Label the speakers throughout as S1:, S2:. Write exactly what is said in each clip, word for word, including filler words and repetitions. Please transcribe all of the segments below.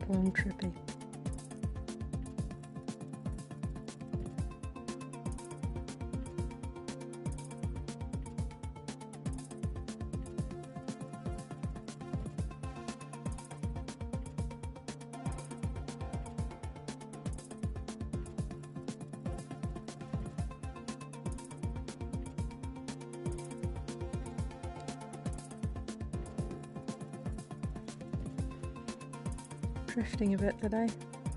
S1: Born trippy. Drifting a bit today.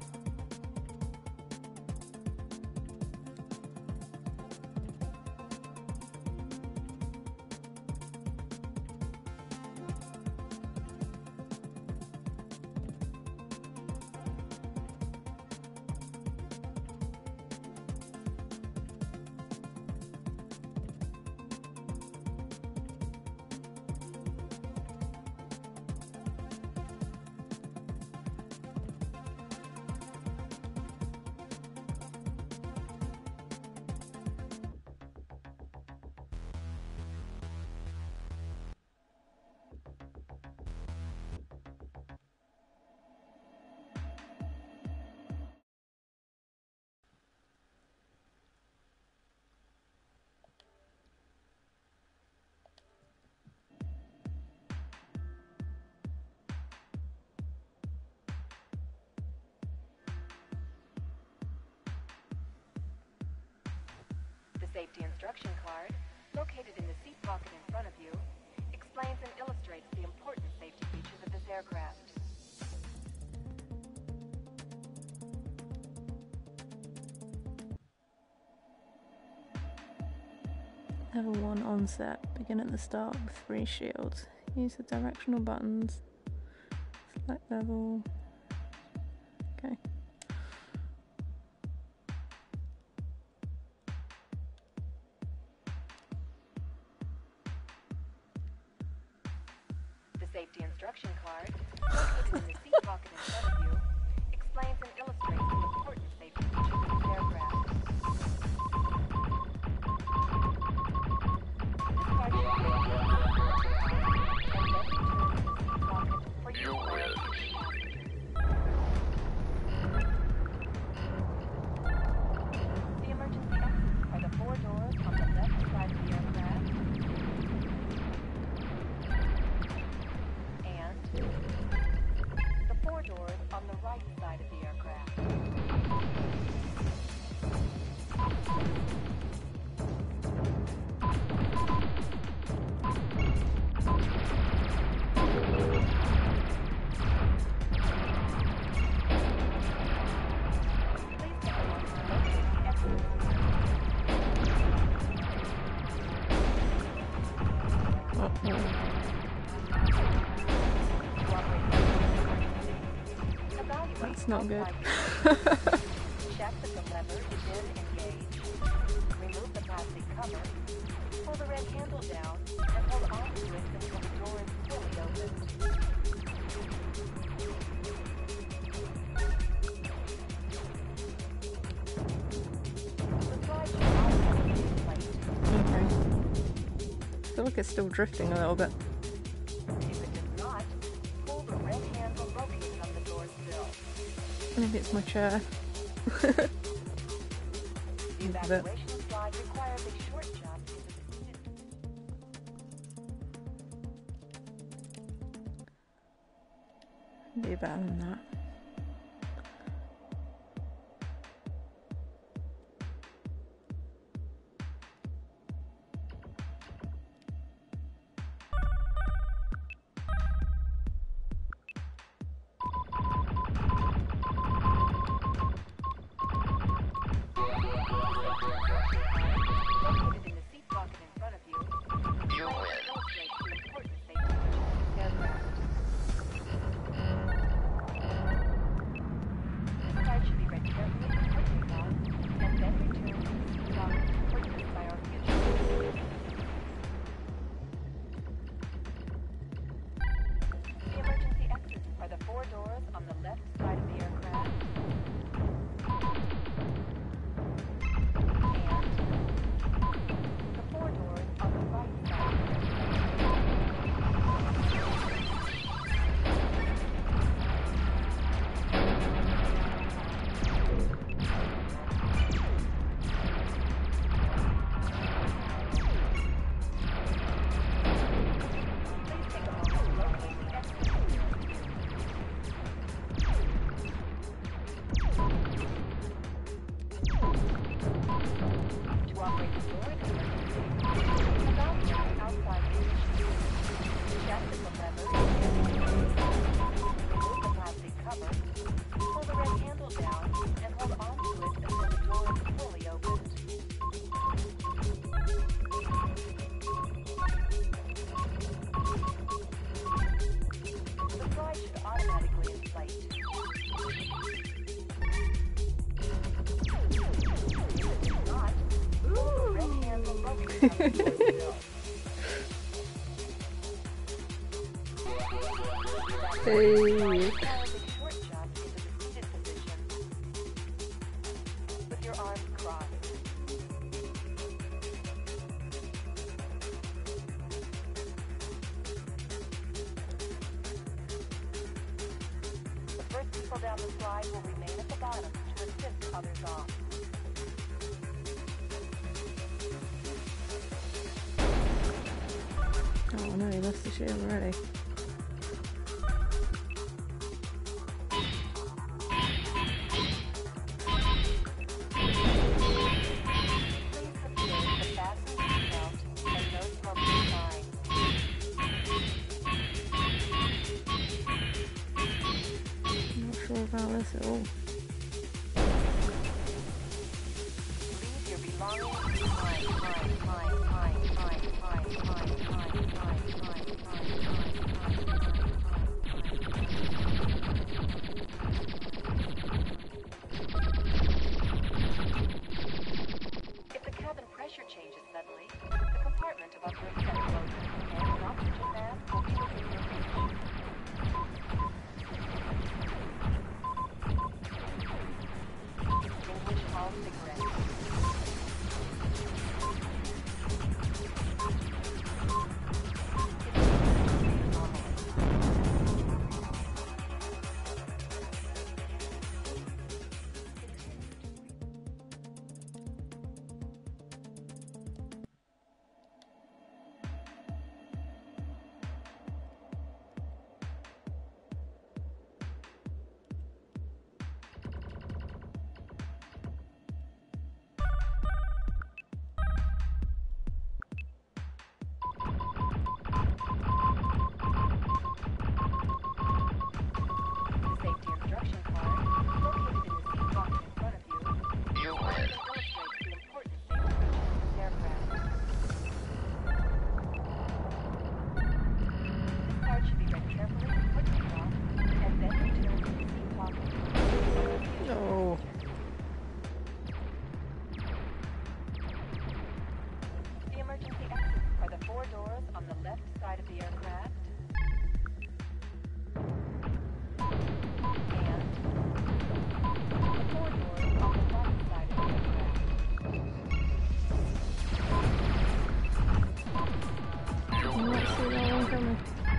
S2: Safety instruction card, located in the seat pocket in front of you, explains and illustrates the important safety features of this aircraft.
S1: Level one onset. Begin at the start with three shields. Use the directional buttons. Select level. Okay.
S2: Safety instruction card, located in the seat pocket in front of you, explains and illustrates the important safety features of this aircraft.
S3: You win.
S2: The emergency exits are the four doors on the left side of the aircraft. The four doors on the right side of the aircraft. Please take a moment to locate the exit.
S1: Uh-oh. That's not good.
S2: Check that the lever is in engaged. Remove the plastic cover. Pull the red handle down and hold on to it until the door is fully opened. The slide should automatically be placed.
S1: Okay. I feel like it's still drifting a little bit.
S2: If it does not, pull the red handle located on the door sill.
S1: Maybe it's my chair.
S2: The evacuation slide requires a short jump into the seated.
S1: Be better than that.
S2: Located in the seat pocket in front of you,
S3: You win.
S2: illustrates the important safety features of this aircraft. operate the door in an emergency, evacuate outside conditions. Check that the lever is in. Remove the plastic cover. Pull the red handle down and hold on to it until the door is fully opened. The slide should automatically inflate. If it's not, pull the red handle located on the door sill.
S1: Hey.
S2: Short jump into the seated position with your arms crossed. The first people down the slide will remain at the bottom to assist others off.
S1: Oh no, he lost the shield already.
S2: Please observe the fasten seatbelt and no smoking sign.
S1: I'm not sure about this at all.
S2: Leave your belongings behind. Behind, behind, behind, behind, behind, behind, behind, behind, behind, behind, If the cabin pressure changes suddenly, the compartment above your head closes and an oxygen mask will be within your reach. Extinguish all cigarettes. The safety instruction card, located in the seat pocket in front of you,
S3: You win.
S2: illustrates the important things mentioned in this aircraft. This card should be read carefully, quickly off, and then returned to the seat pocket.
S1: Oh.
S2: The emergency exits are the four doors on the left side of the aircraft. And the four doors on the right side of the aircraft.
S3: You
S1: I'm
S3: win.
S1: not seeing that one coming.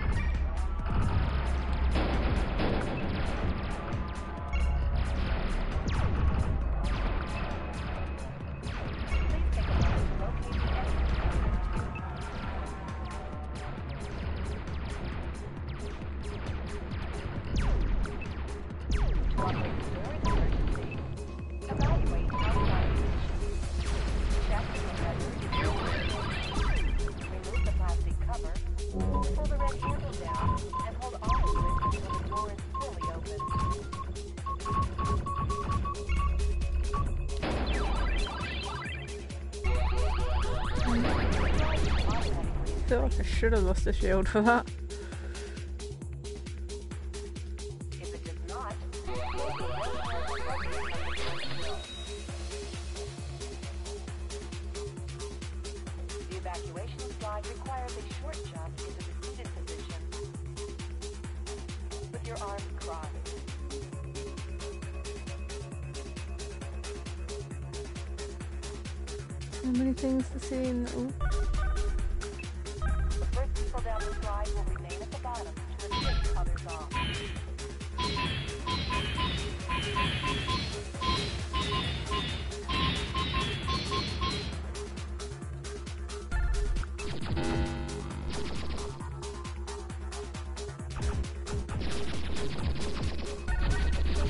S2: Please take a moment to locate the exit code. To operate the door in emergency, evaluate outside conditions. Check that the lever is
S3: You win.
S2: remove the plastic cover, pull the red handle down, and hold on to it until the door is fully open.
S1: I feel like I should have lost the shield for that.
S2: If it does not, pull the red handle located on the door sill. The evacuation slide requires a short jump into the seated position with your arms crossed.
S1: So many things to see in the. Oh.
S2: The first people down the slide will remain at the bottom to assist others off.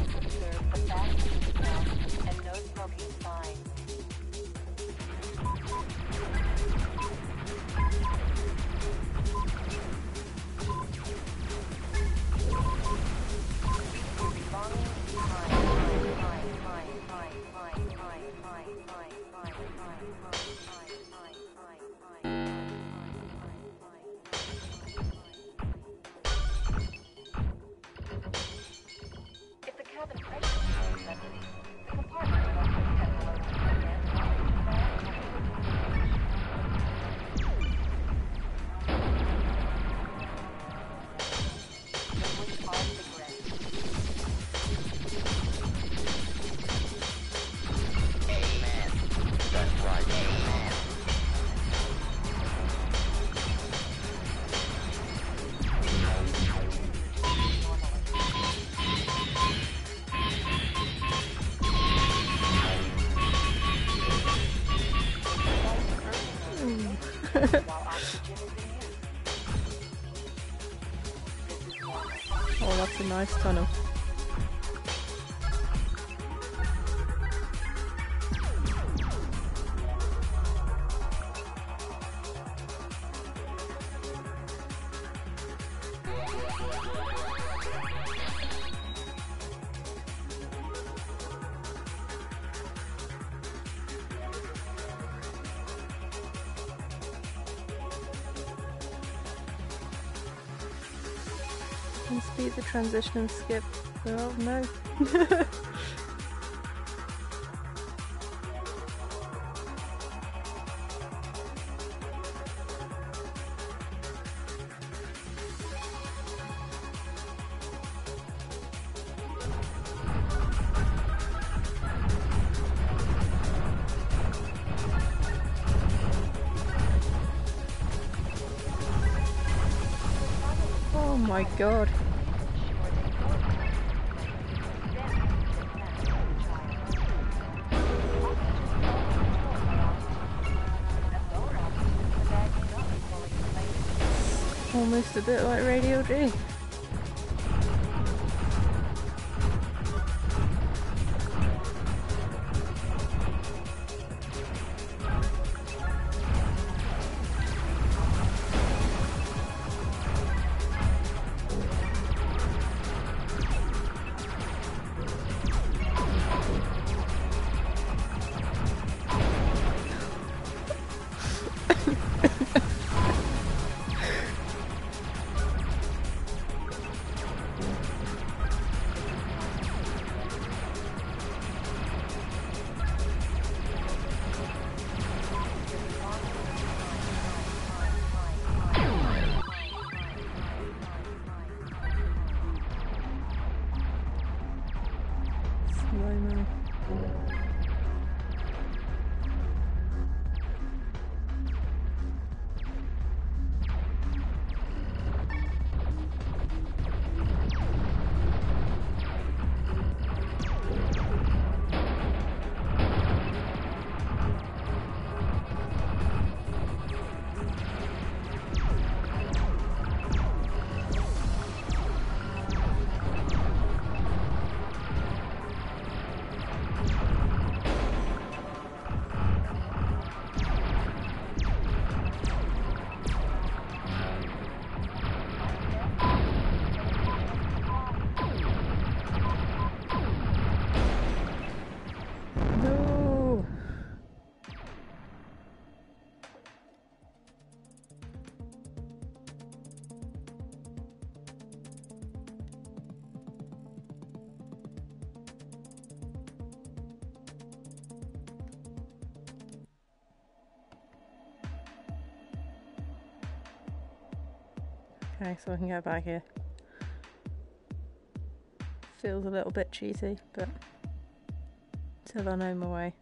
S2: Observe the fasten seatbelt and no smoking sign. If the cabin pressure is excessive, the compartment will open and will open again. Liquid all cigarettes.
S3: Amen. That's right, amen.
S2: While oxygen is in use. This is normal.
S1: Oh, that's a nice tunnel. And speed the transition and skip. Oh no. Oh my god. Almost a bit like Radio G. Slow-mo. No. Okay, so I can go back here. Feels a little bit cheaty, but till I know my way.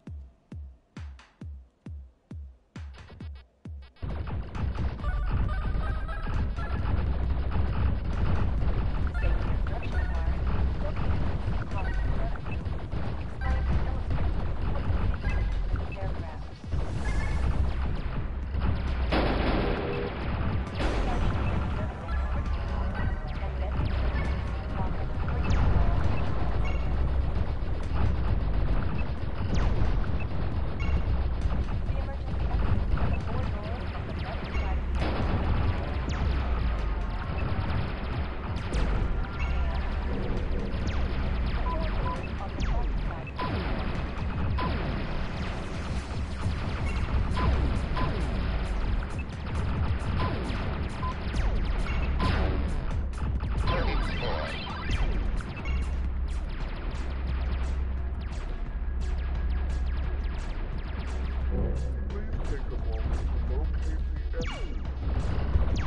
S4: Please take a moment to locate the enemy.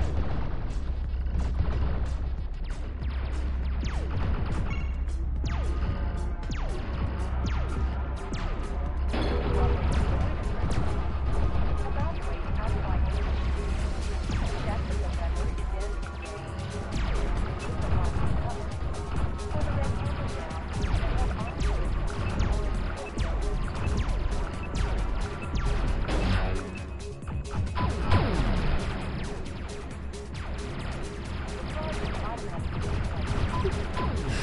S2: Evaluate outside conditions. Check that the lever is in range. Use the plastic cover. Pull the red handle down and hold onto it or it will go. The charge is automatically replaced.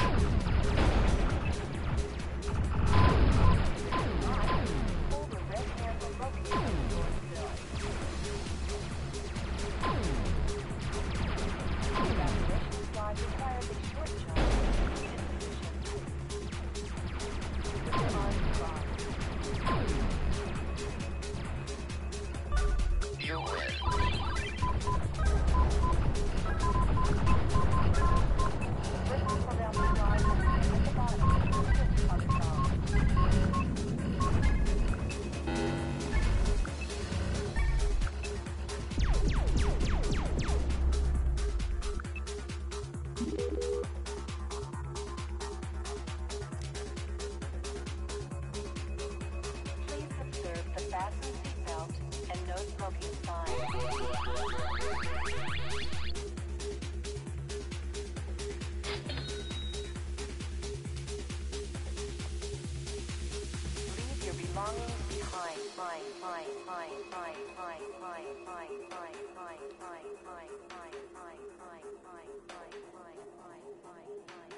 S2: Pull the red handle located on your sill. The evacuation slide requires a short jump to the needed position. Put your arms crossed.
S3: You win.
S2: Swiftly pull down the slide and at the bottom, twist on the knob. Please observe the fasten seatbelt and no smoking sign. Leave your belongings behind. Fine, fine, fine, fine, fine, fine, fine, fine, fine, fine, fine, fine, fine, fine, fine, fine, fine, fine,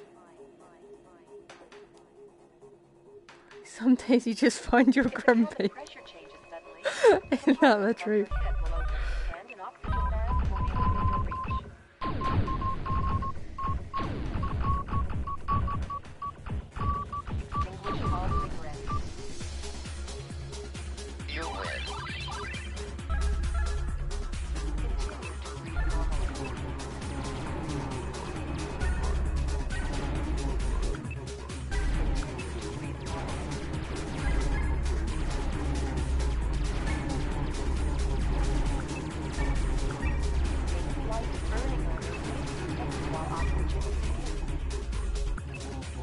S2: fine, fine.
S1: Some days you just find you're
S2: If the cabin
S1: grumpy.
S2: pressure changes suddenly,
S1: Isn't that the
S2: the
S1: truth?
S2: head will open and an oxygen mask will be within your reach. Extinguish all cigarettes.
S3: You win.
S2: Continue to breathe normally. Continue to breathe normally. Make light burning on your face and while oxygen is used.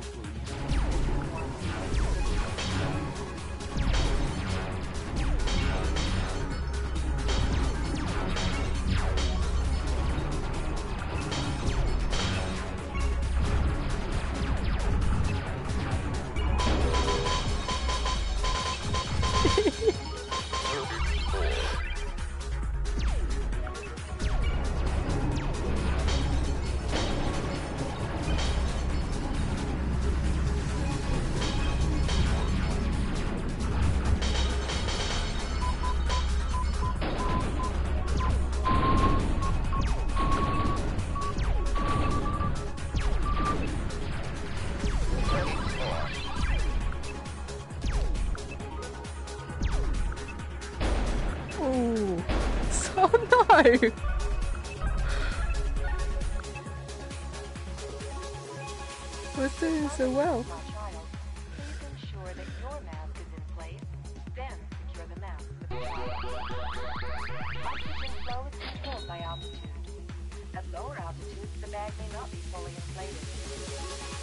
S1: Oh, so no! We're doing so well.
S2: My child, please ensure that your mask is in place, then secure the mask with the wire. Oxygen flow is controlled by altitude. At lower altitudes, the bag may not be fully inflated.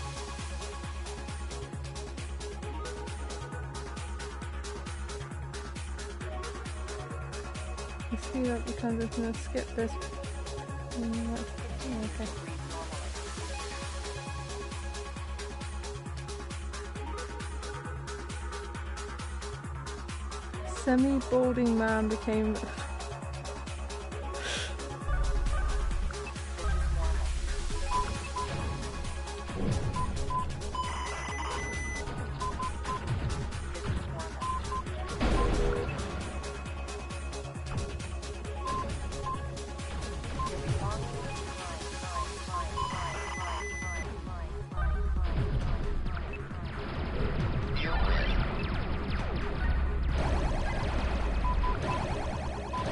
S1: You see that because I'm just gonna skip this. Mm, that's- oh, okay.
S2: Breathe normally.
S1: Semi-balding man became.
S2: This is normal. This is normal. Your belongings behind. Fine, fine, fine, fine, fine, fine, fine, fine, fine, fine.
S3: You win.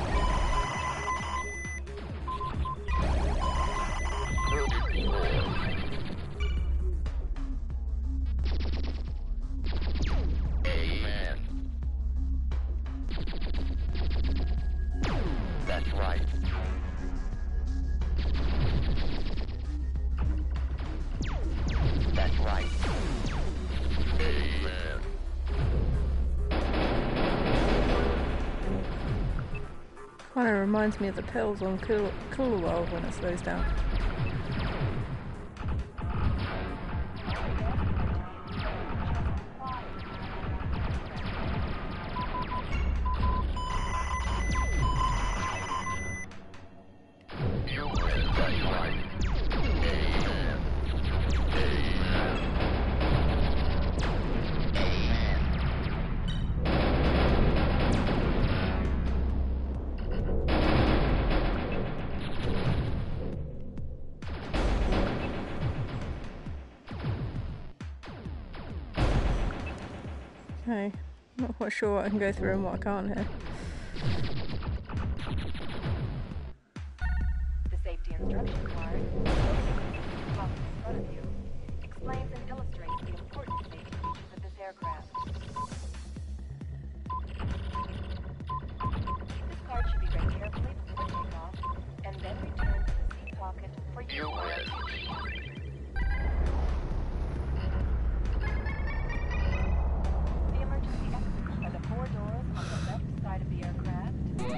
S1: Kind of reminds me of the pills on Cool Cooler World when it slows down.
S3: You win, that's right. Amen. Amen. Amen.
S1: Okay, not quite sure what I can go through and what I can't here.
S2: The safety instruction card, located in front of you, explains and illustrates the important safety features of this aircraft. This card should be read carefully before takeoff, and then returned to the seat pocket for
S3: You
S2: your
S3: win.
S2: The emergency exits are the four doors on the left side of the aircraft.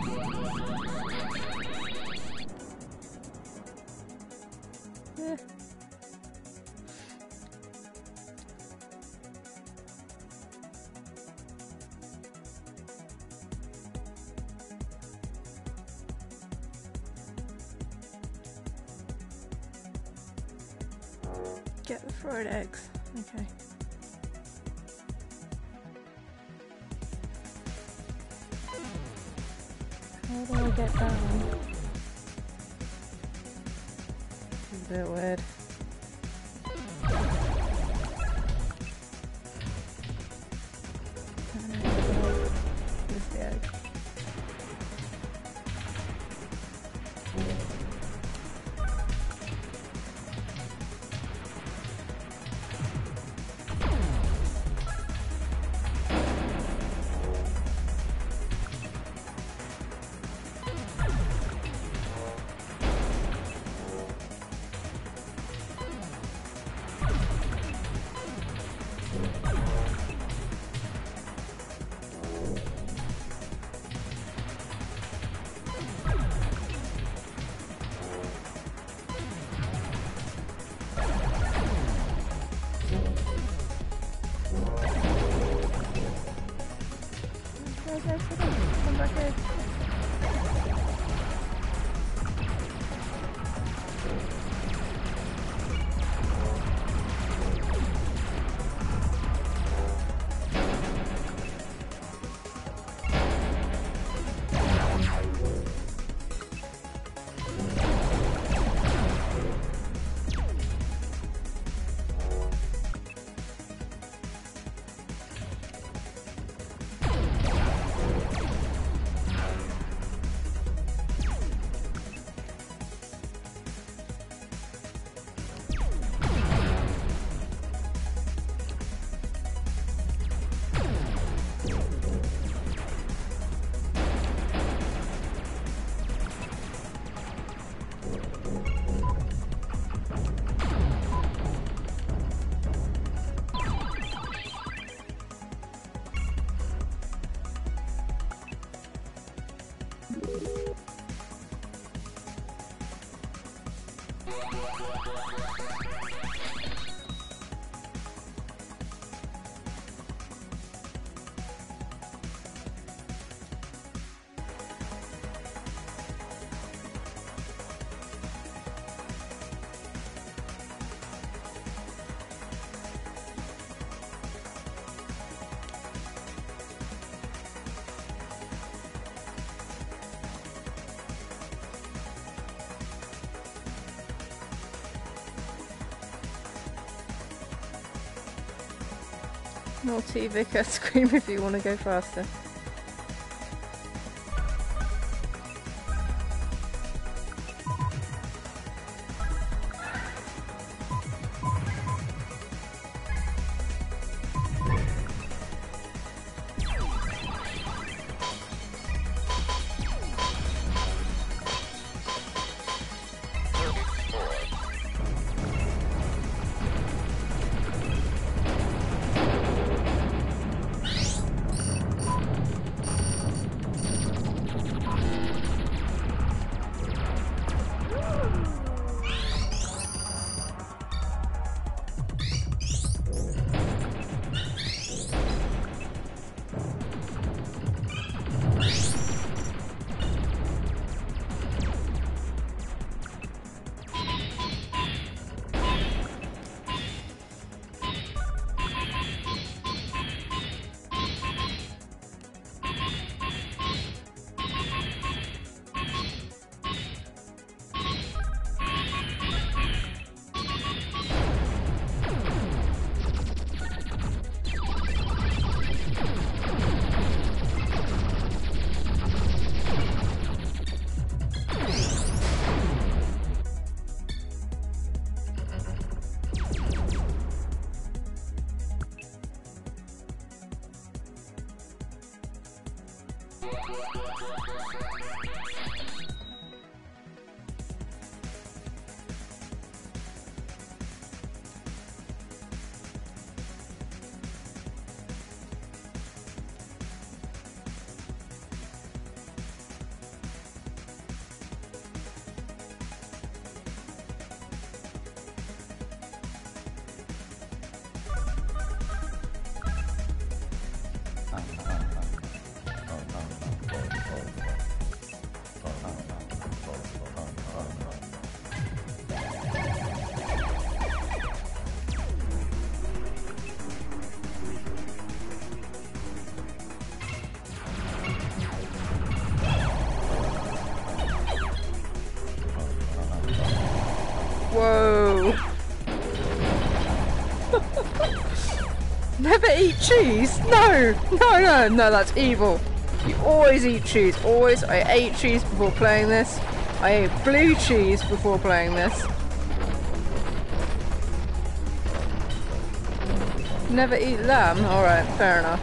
S1: Yeah. Get the fried eggs. Okay. How do I get down? This is a bit weird. Here's the egg. Go, go, sit down. Come back here. Naughty Vicar, scream if you want to go faster. Whoa. Never eat cheese? No! No, no, no, that's evil. You always eat cheese. Always. I ate cheese before playing this. I ate blue cheese before playing this. Never eat lamb? Alright, fair enough.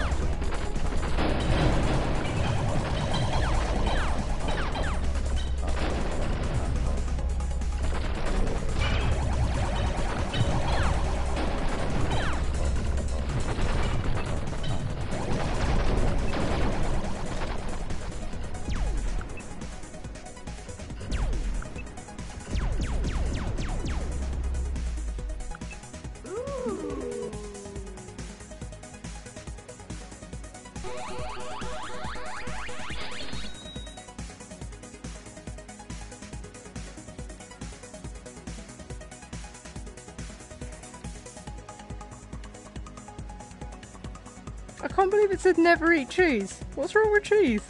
S1: I can't believe it said never eat cheese. What's wrong with cheese?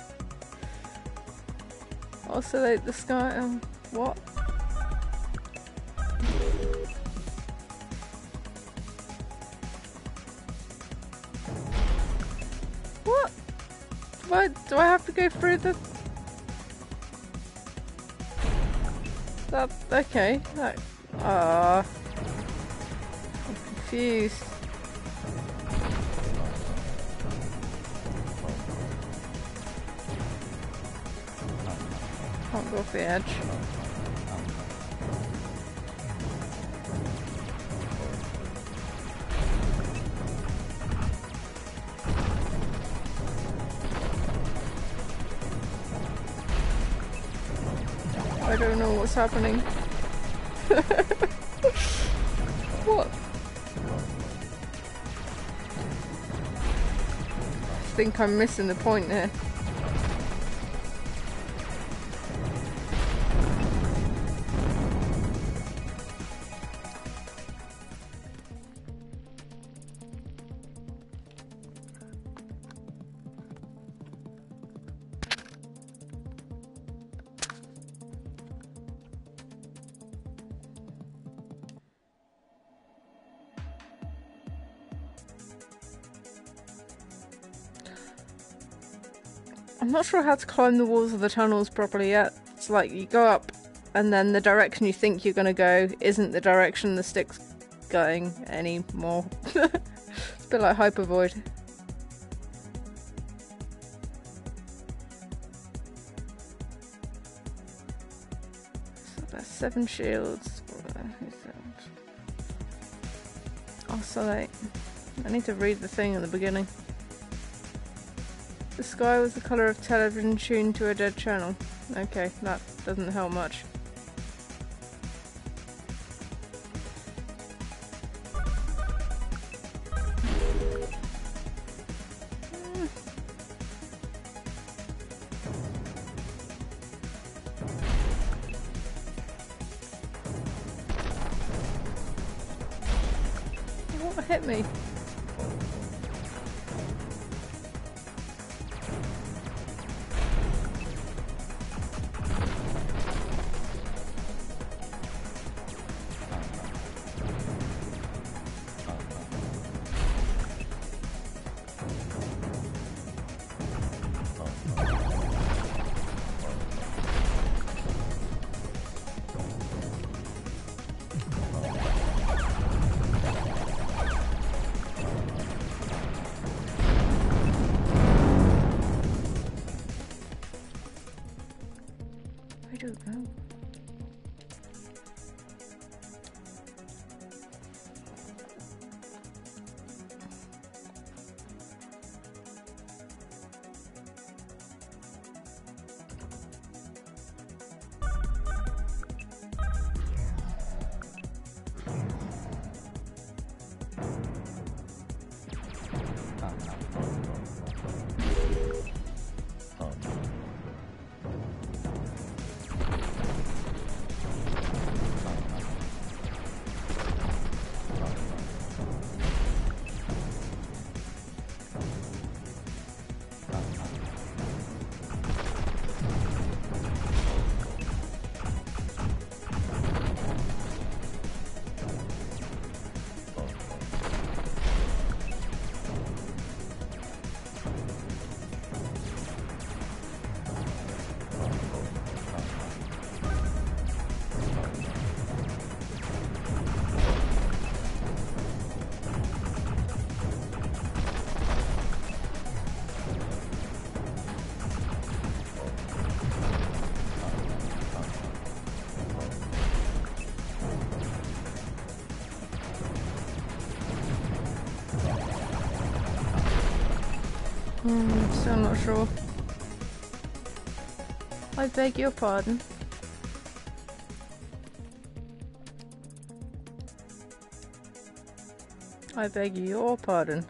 S1: Oscillate the sky. Um, what? What? Do I, do I have to go through the... That, okay. That, ah. I'm confused. Can't go off the edge. I don't know what's happening. What? I think I'm missing the point here. I'm not sure how to climb the walls of the tunnels properly yet. It's like you go up and then the direction you think you're going to go isn't the direction the stick's going anymore. It's a bit like Hypervoid. So that's seven shields. Oscillate. I need to read the thing at the beginning. The sky was the colour of television tuned to a dead channel. Okay, that doesn't help much. What hit me? shoot the purple. Hmm, still not sure. I beg your pardon. I beg your pardon.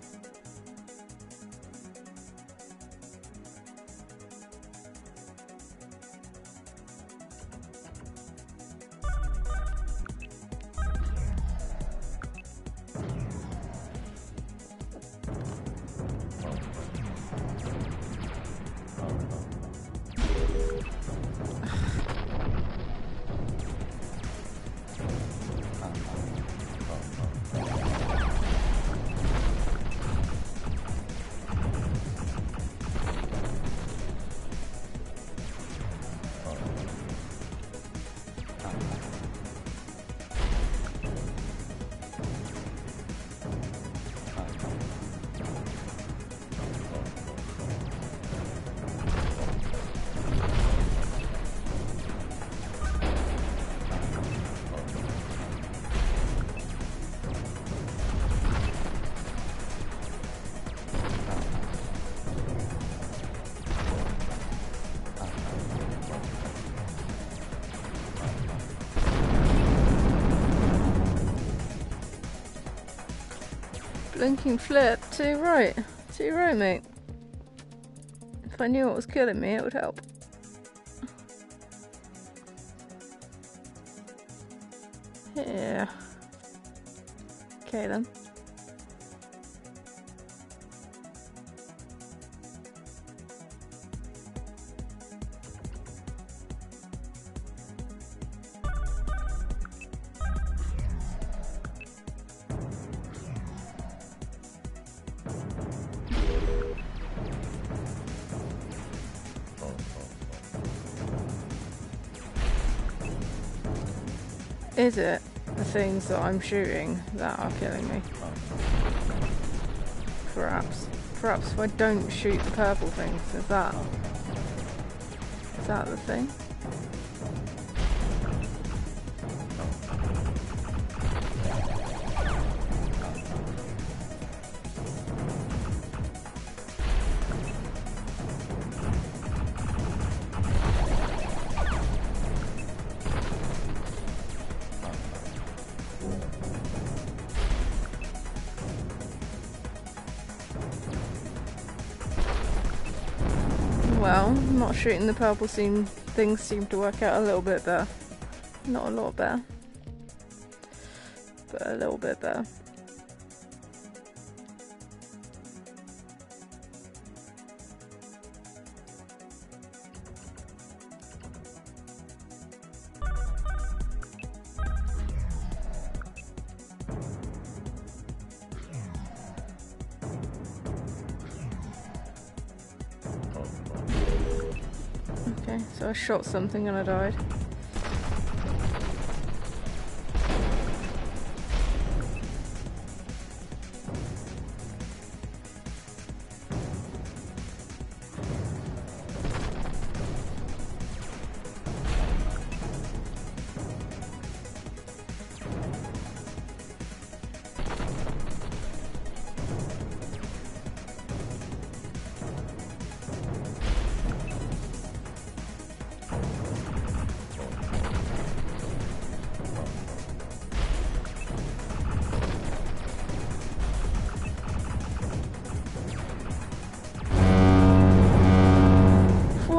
S1: Blinking flip, too right. Too right, mate. If I knew what was killing me, it would help. Yeah. Okay then. Is it the things that I'm shooting that are killing me? Perhaps. Perhaps if I don't shoot the purple things, is that... Is that the thing? Well, not shooting the purple seem things seem to work out a little bit better. Not a lot better, but a little bit better. Okay, so I shot something and I died.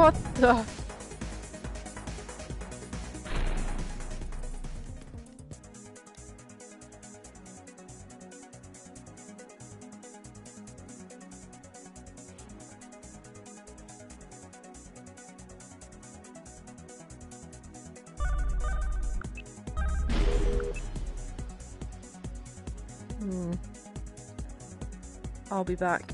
S1: What the? Hmm. I'll be back.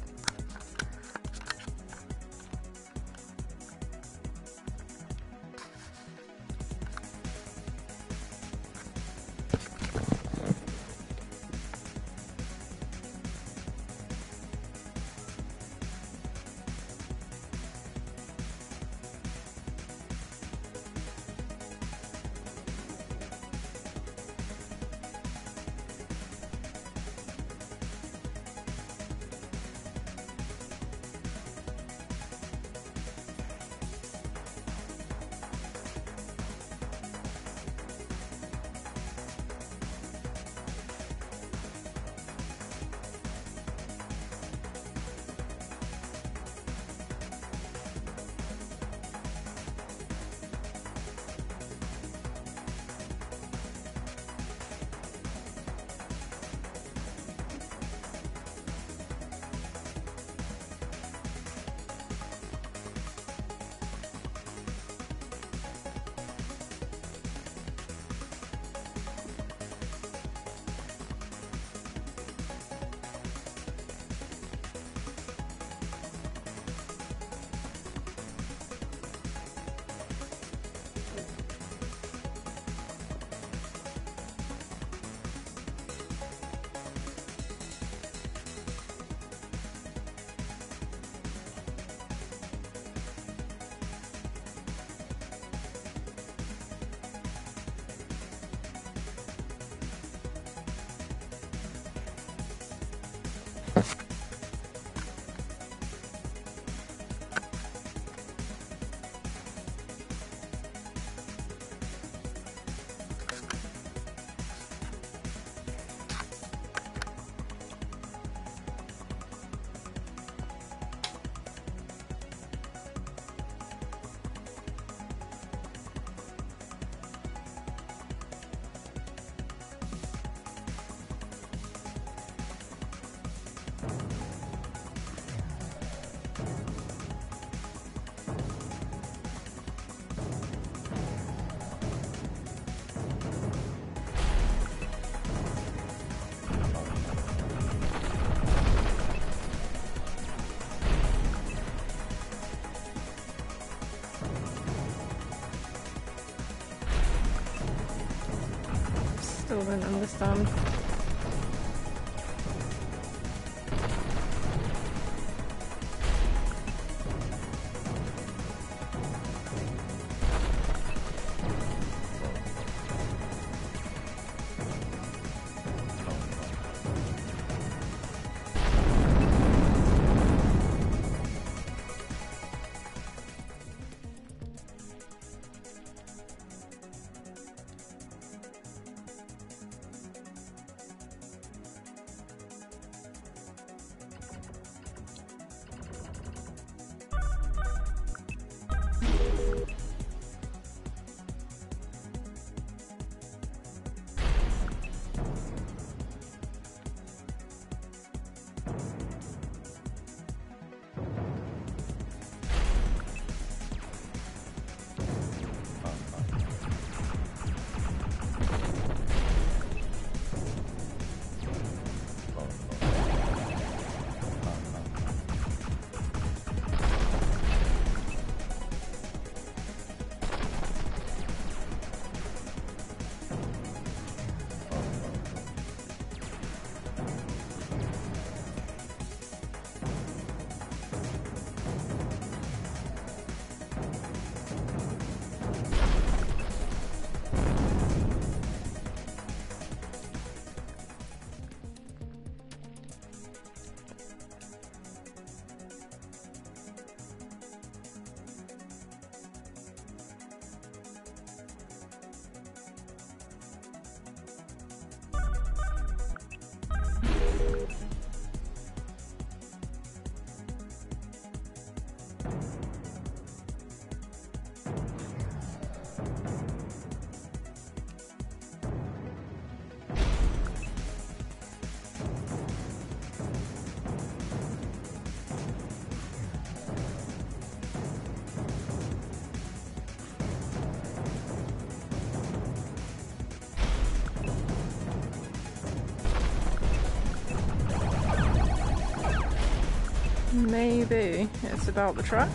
S1: Still don't understand. maybe it's about the track.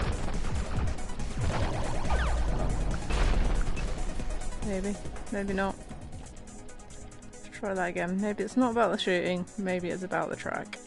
S1: Maybe, maybe not. Let's try that again. Maybe it's not about the shooting, maybe it's about the track.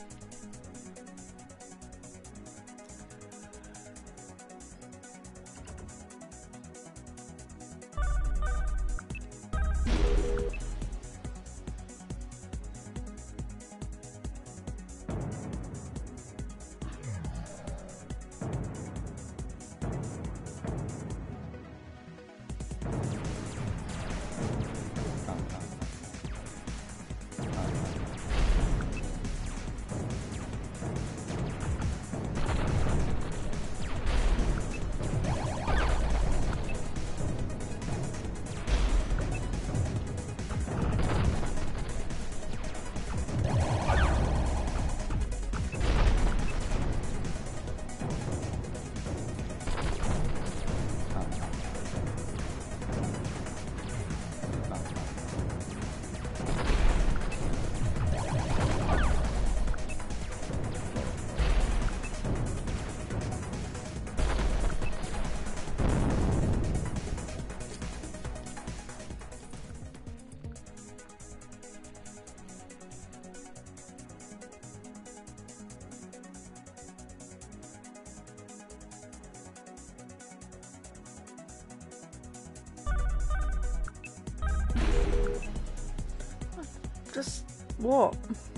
S1: Just what?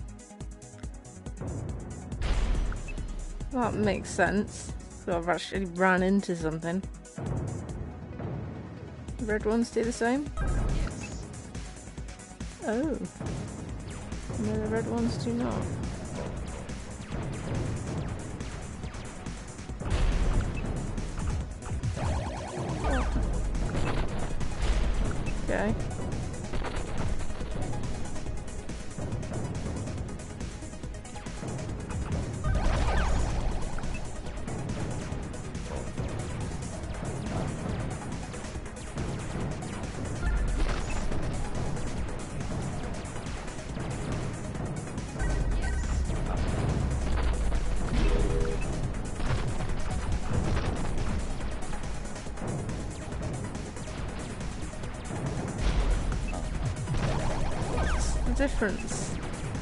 S1: That makes sense. So I've actually ran into something. The red ones do the same?
S5: Yes.
S1: Oh. No, the red ones do not. Okay. Difference.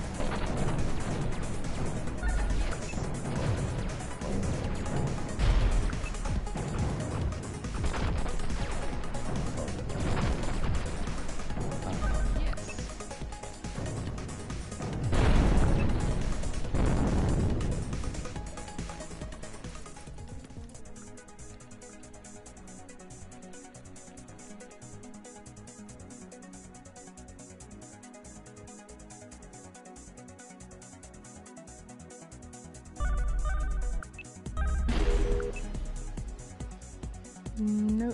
S1: Nope.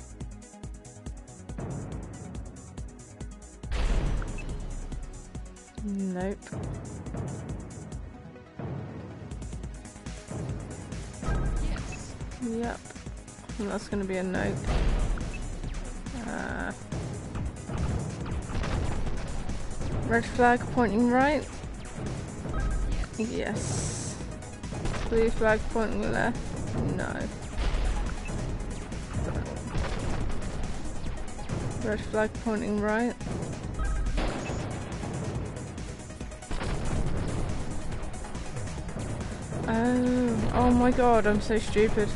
S1: Nope.
S5: Yes.
S1: Yep. And that's going to be a nope. Uh, red flag pointing right?
S5: Yes.
S1: Yes. Blue flag pointing left? No. Red flag pointing right? Oh, oh my god, I'm so stupid.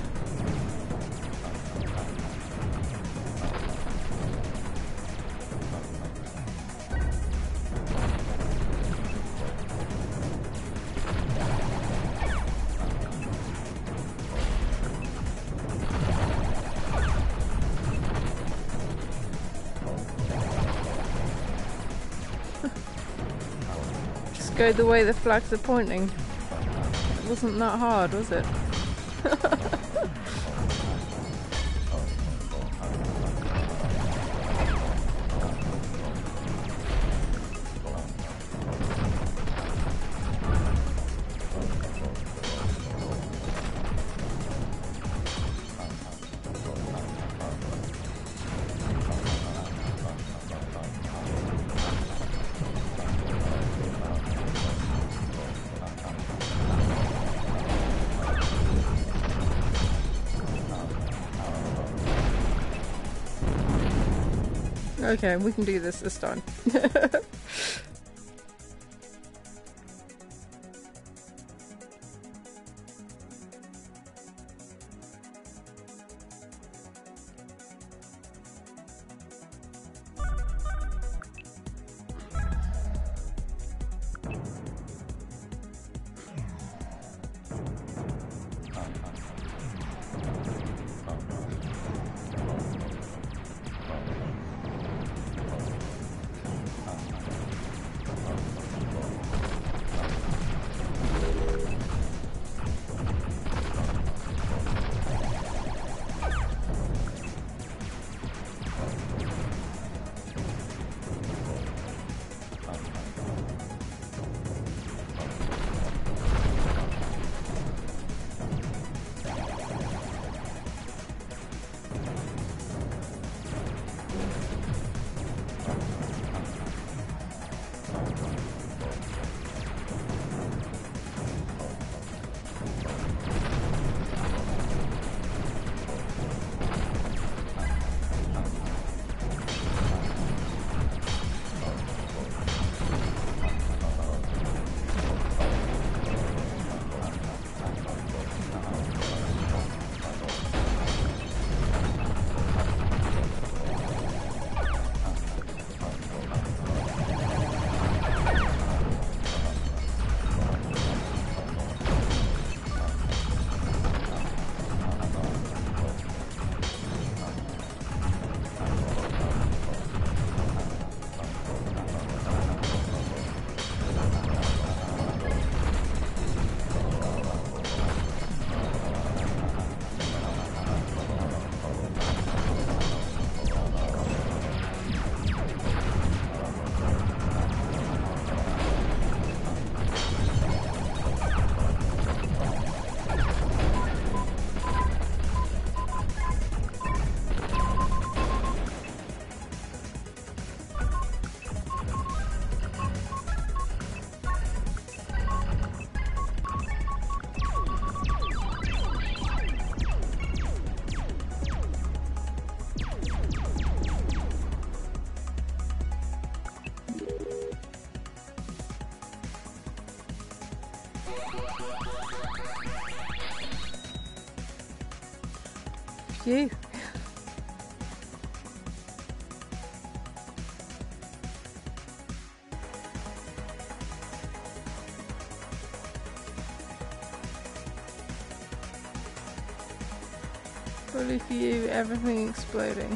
S1: Just go the way the flags are pointing. It wasn't that hard, was it? Okay, we can do this this time. Phew. Fully for you, everything exploding.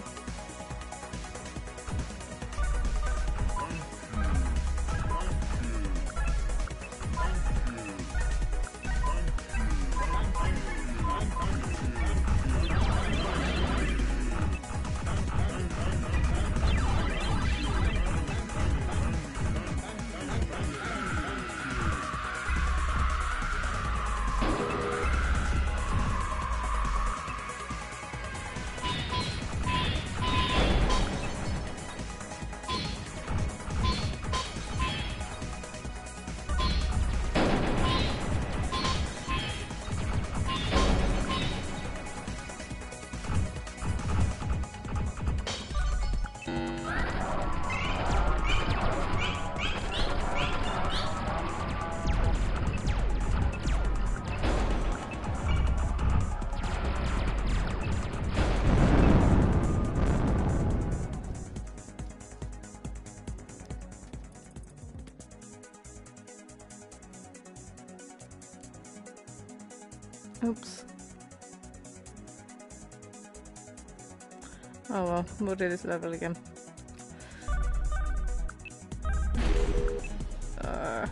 S1: Oops. Oh well, we'll do this level again. Uh.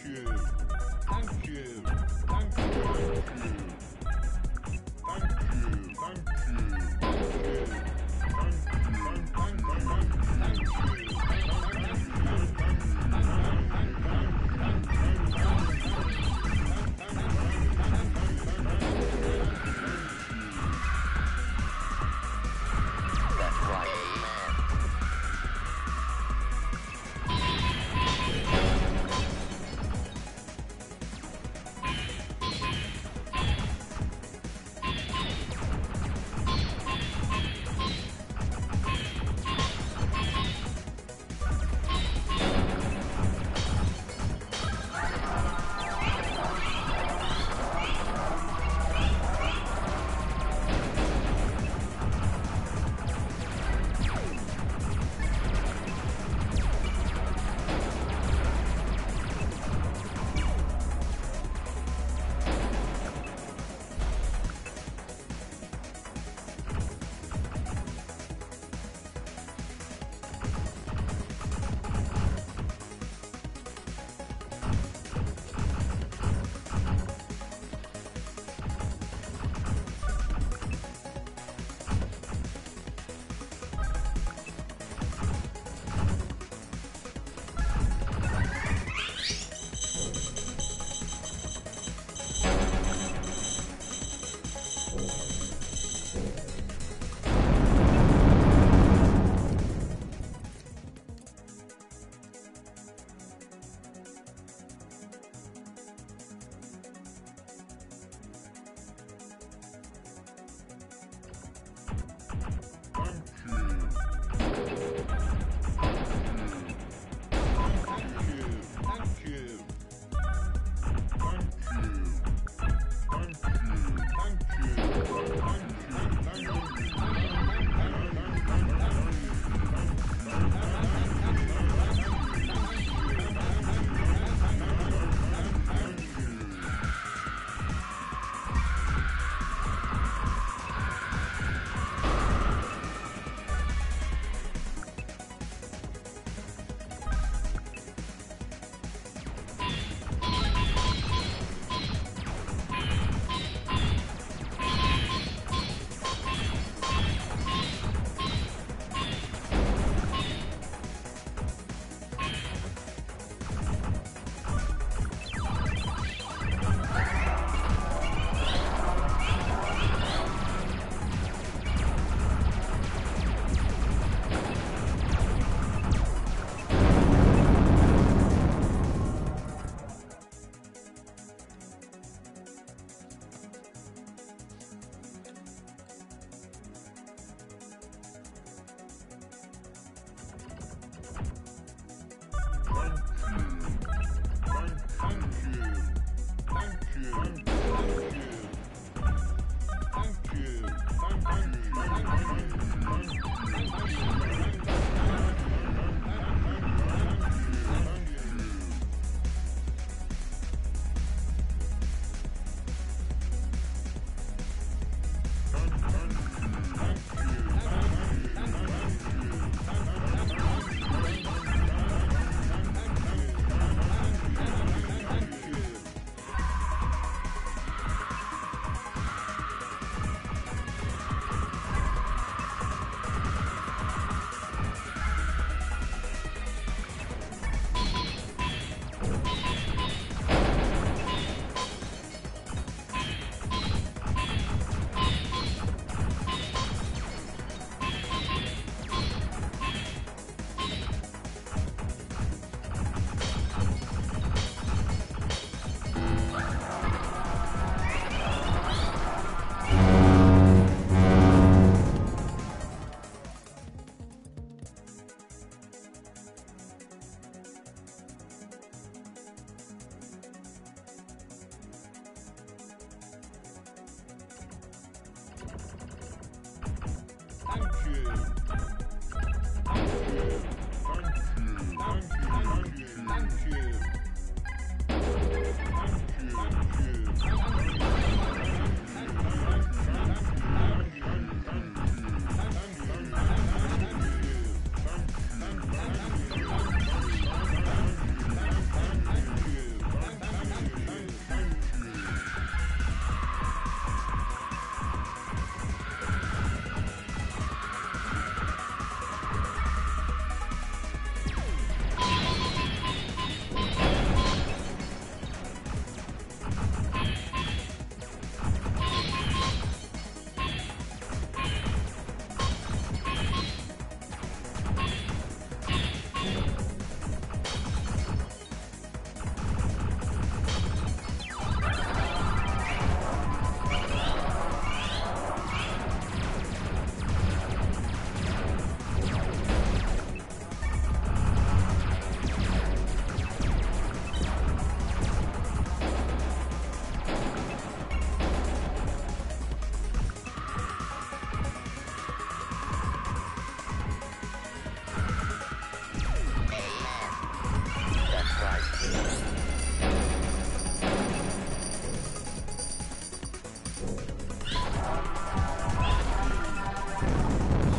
S4: Thank you.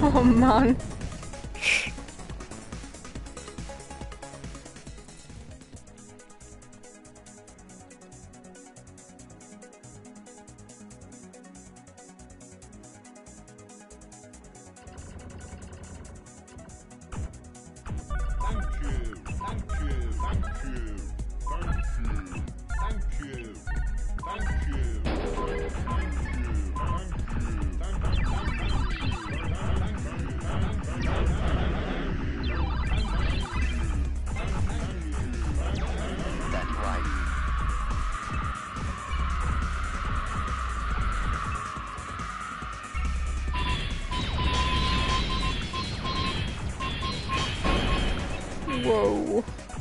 S1: Oh man.
S3: Thank you. Thank you. Thank you. Thank you. Thank you. Thank you. That's right.
S1: Whoa.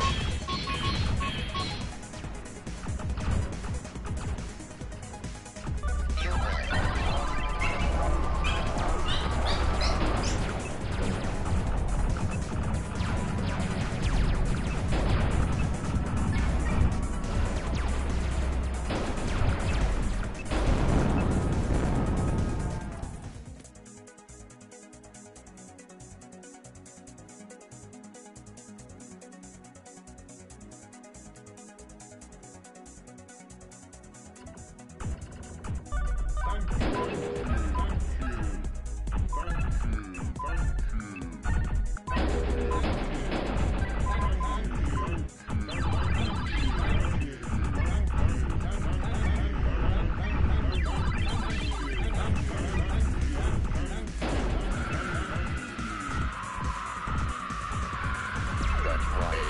S1: That's right.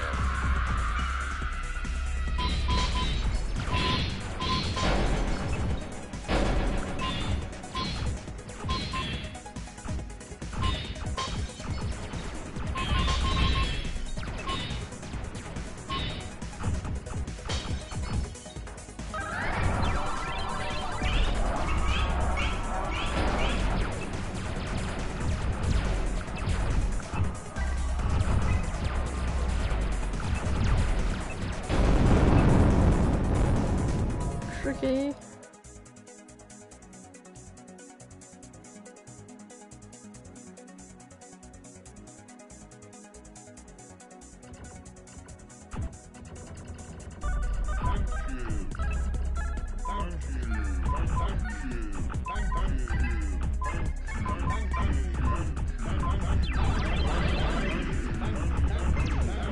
S1: Tricky.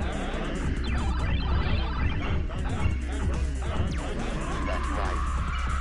S3: That's right.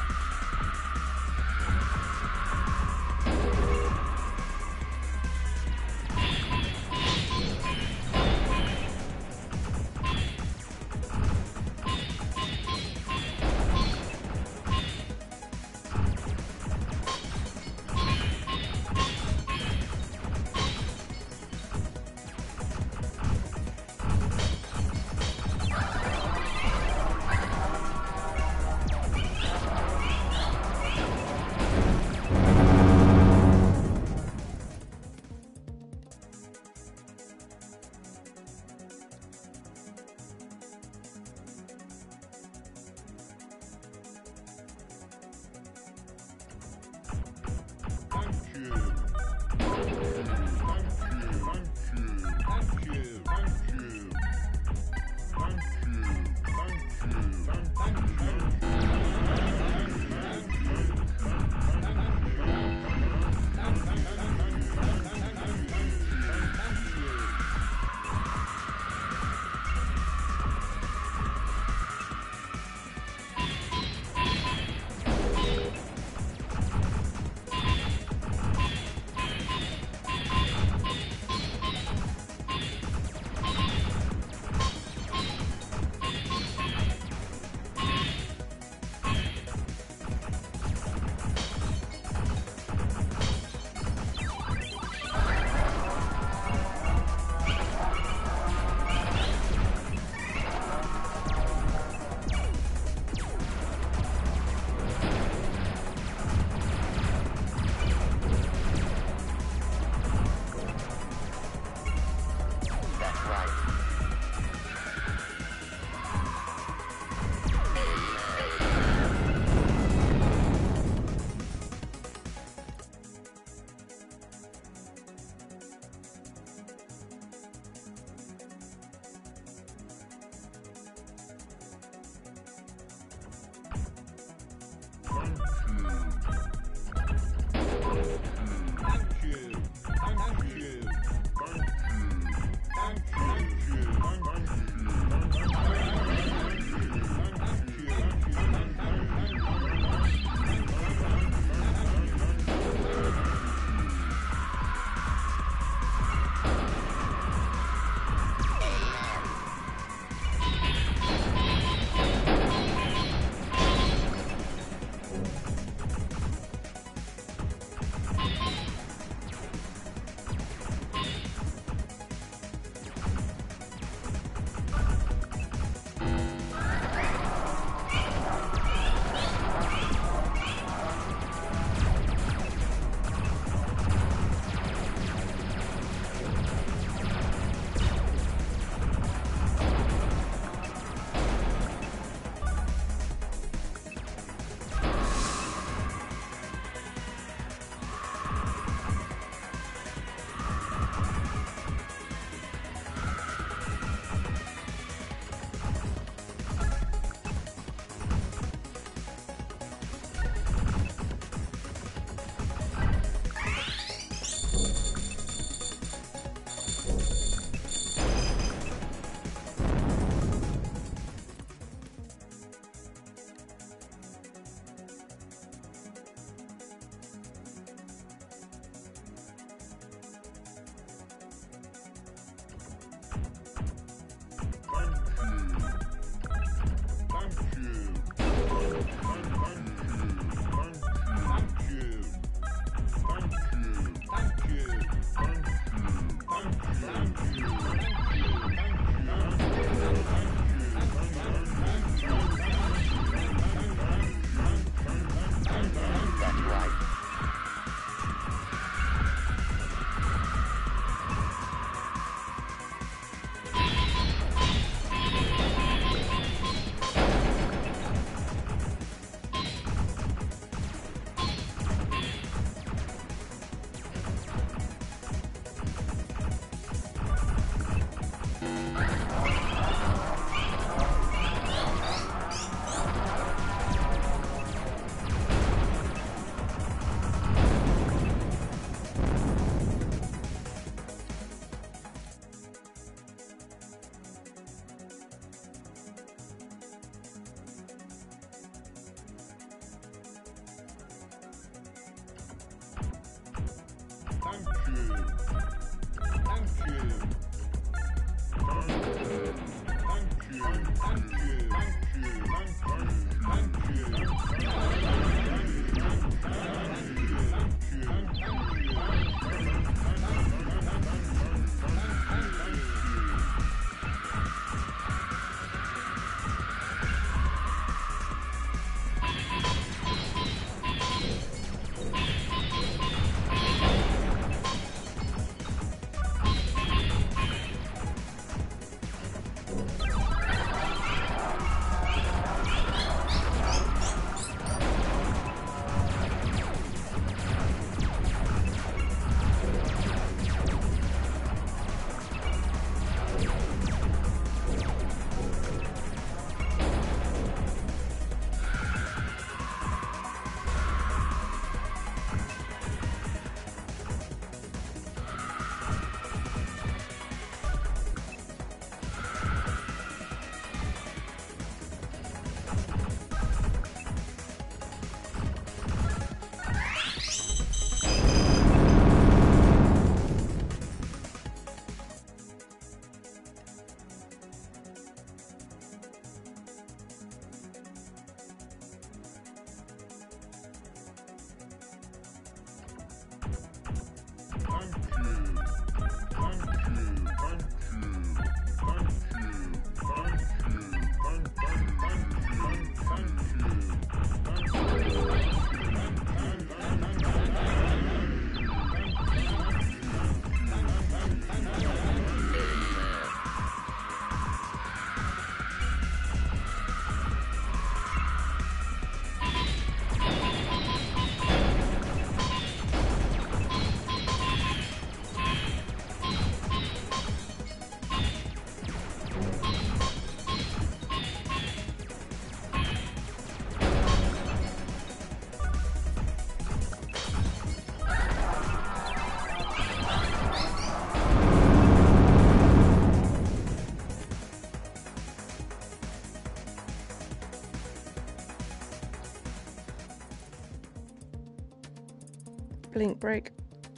S1: blink break.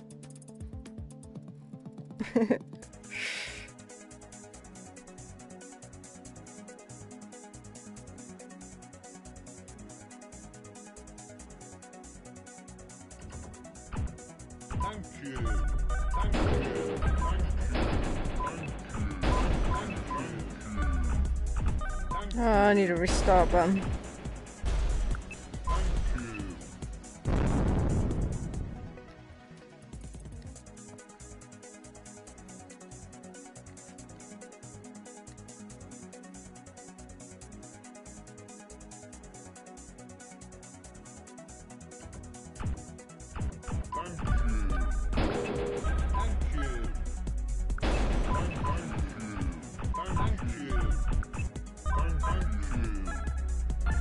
S3: Thank you. Thank you. Thank you. Thank you. Thank
S1: Oh, I need a restart button.
S3: you. Thank you. Thank you. Thank you. Thank you. Thank you.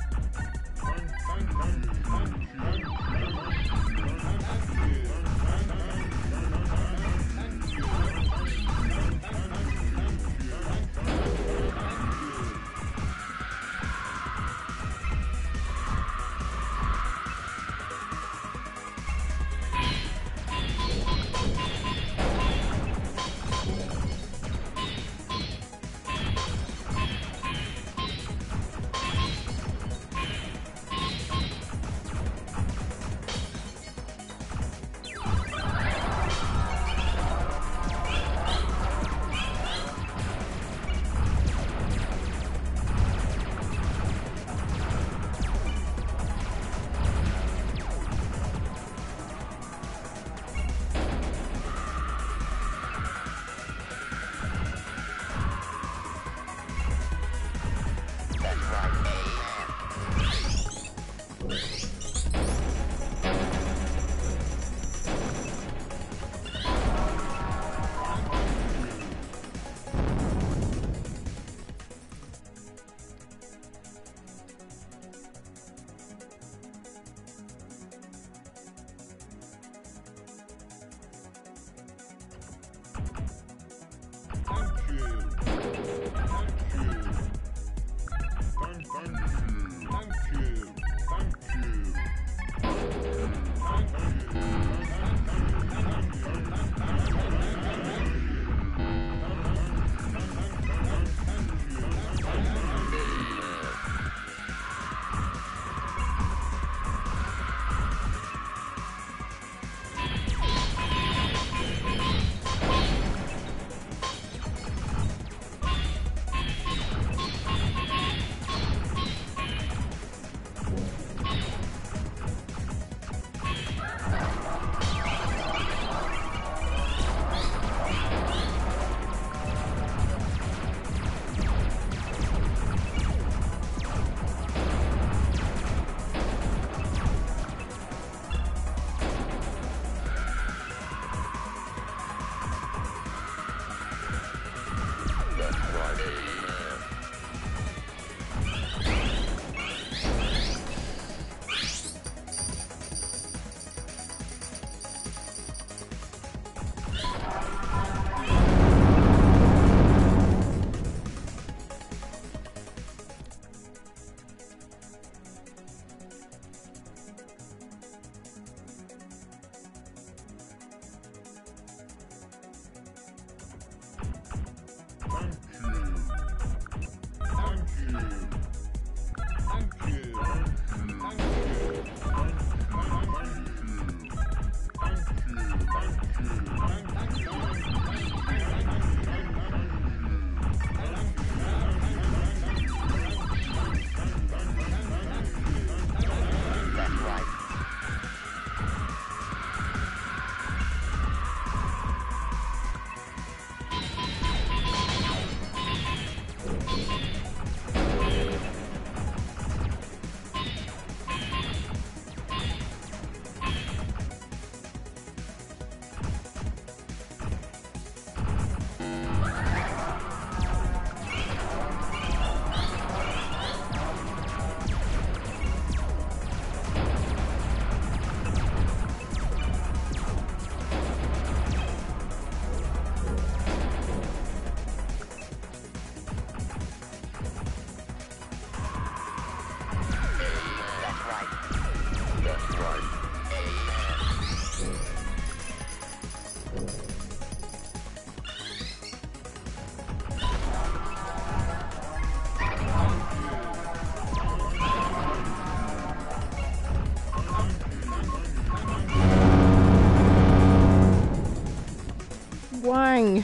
S1: Bang!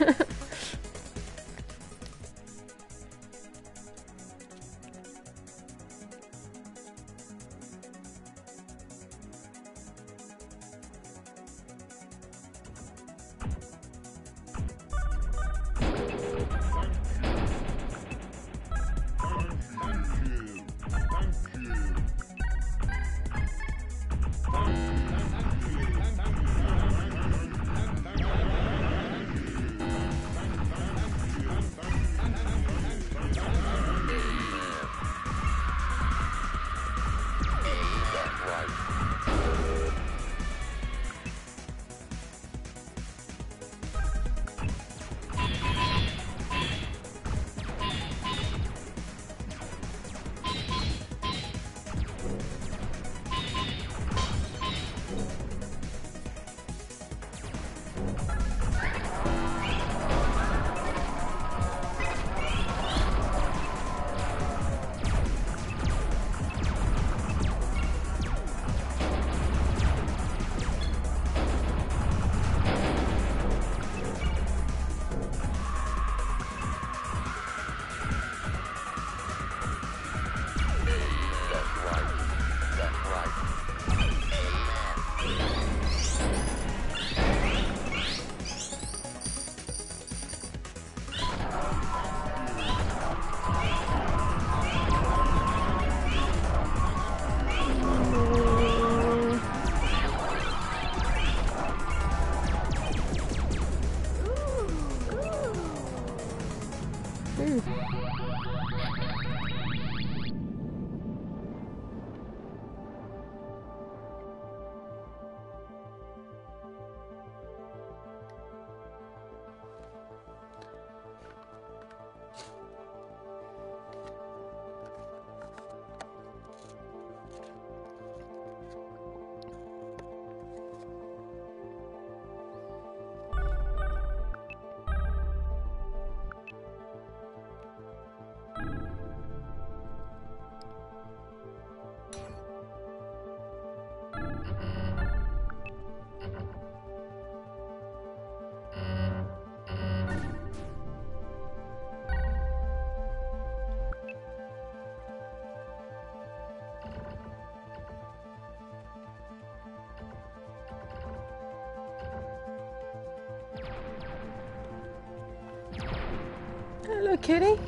S1: Hello, kitty.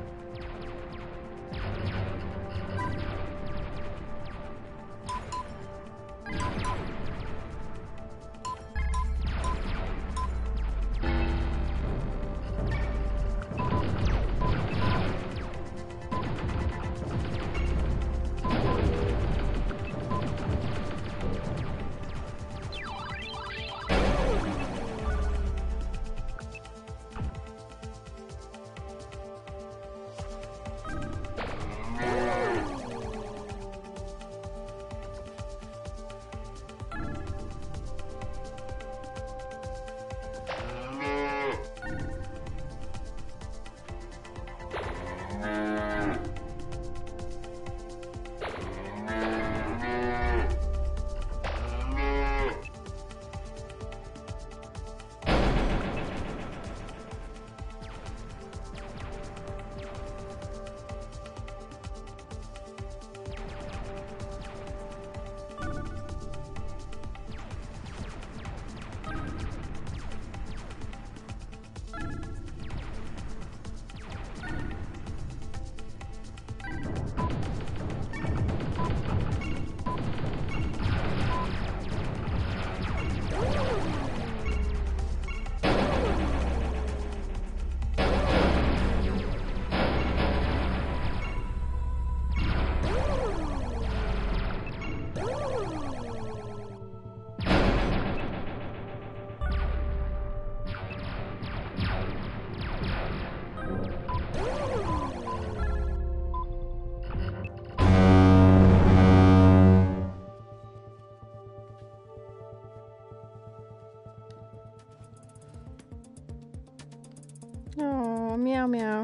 S1: Oh, meow meow.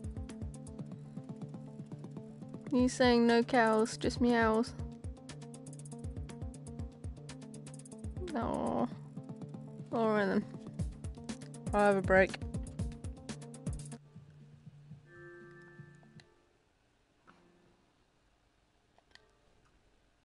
S1: You saying no cows, just meows. Oh, all right then. I'll have a break.